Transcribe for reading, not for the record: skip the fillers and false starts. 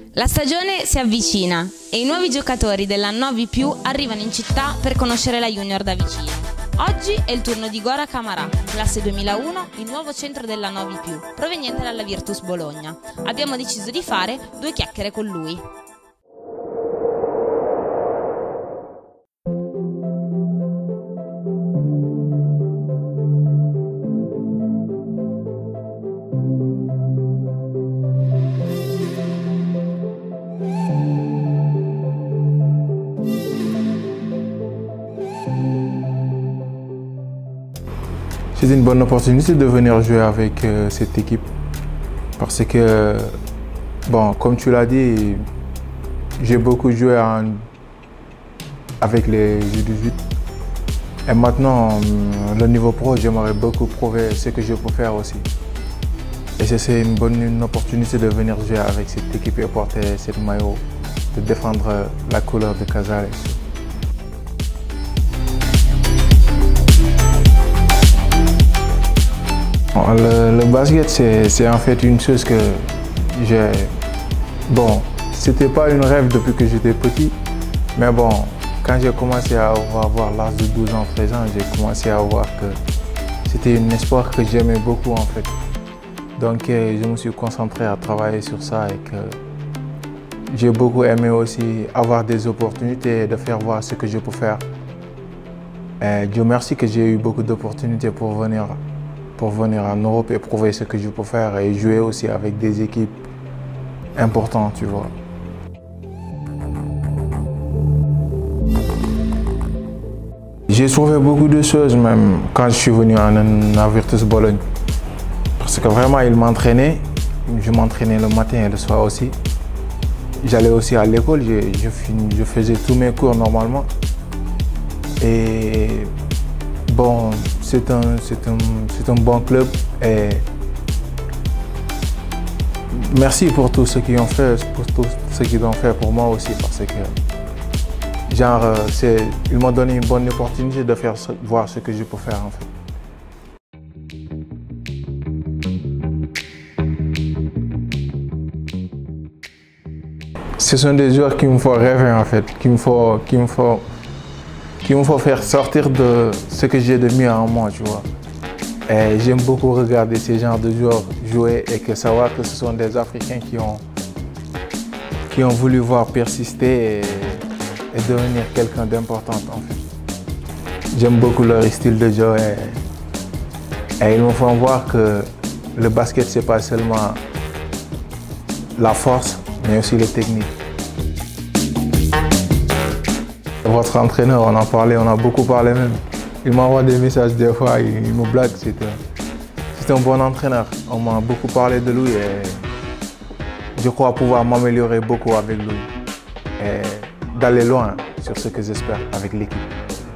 La stagione si avvicina e i nuovi giocatori della Novi Più arrivano in città per conoscere la Junior da vicino. Oggi è il turno di Gora Camarà, classe 2001, il nuovo centro della Novi Più, proveniente dalla Virtus Bologna. Abbiamo deciso di fare 2 chiacchiere con lui. C'est une bonne opportunité de venir jouer avec cette équipe parce que, bon, comme tu l'as dit, j'ai beaucoup joué avec les U18 et maintenant, le niveau pro, j'aimerais beaucoup prouver ce que je peux faire aussi. Et c'est une opportunité de venir jouer avec cette équipe et porter cette maillot, de défendre la couleur de Casale. Le basket, c'est en fait une chose que j'ai... Bon, c'était pas une rêve depuis que j'étais petit, mais bon, quand j'ai commencé à avoir l'âge de 12 ans, 13 ans, j'ai commencé à voir que c'était un sport que j'aimais beaucoup en fait. Donc je me suis concentré à travailler sur ça et que j'ai beaucoup aimé aussi avoir des opportunités de faire voir ce que je peux faire. Et Dieu merci que j'ai eu beaucoup d'opportunités pour venir en Europe et prouver ce que je peux faire et jouer aussi avec des équipes importantes, tu vois. J'ai trouvé beaucoup de choses même quand je suis venu en Virtus Bologne. Parce que vraiment, il m'entraînait. Je m'entraînais le matin et le soir aussi. J'allais aussi à l'école, je faisais tous mes cours normalement. Et bon, c'est un bon club et merci pour tout ce qu'ils ont fait, pour moi aussi parce que genre ils m'ont donné une bonne opportunité de faire voir ce que je peux faire en fait. Ce sont des joueurs qui me font rêver en fait, qui me font faire sortir de ce que j'ai de mieux en moi, tu vois. Et j'aime beaucoup regarder ces genres de joueurs jouer et que savoir que ce sont des Africains qui ont voulu voir persister et devenir quelqu'un d'important en fait. J'aime beaucoup leur style de jeu et ils me font voir que le basket c'est pas seulement la force mais aussi les techniques. Votre entraîneur, on en parlait, on a beaucoup parlé même. Il m'envoie des messages des fois, il me blague. C'est un bon entraîneur. On m'a beaucoup parlé de lui et je crois pouvoir m'améliorer beaucoup avec lui et d'aller loin sur ce que j'espère avec l'équipe.